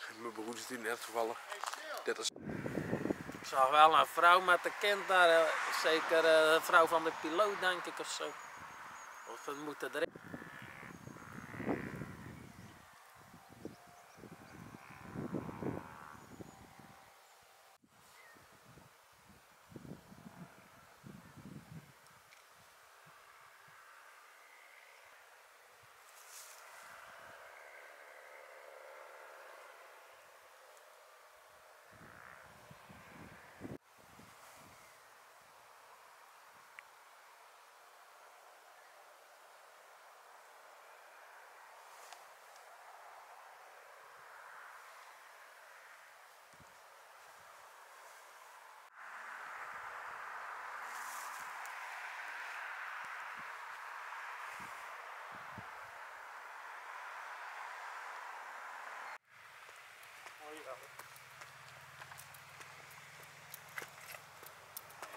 Mijn broer is hier net toevallig. Dit is... Ik zag wel een vrouw met een kind daar, zeker de vrouw van de piloot denk ik of zo. Of we moeten erin. Oh ja.